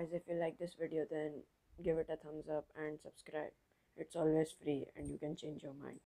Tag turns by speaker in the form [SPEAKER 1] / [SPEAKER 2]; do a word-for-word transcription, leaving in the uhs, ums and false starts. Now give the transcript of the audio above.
[SPEAKER 1] guys, if you like this video, then give it a thumbs up and subscribe. It's always free and you can change your mind.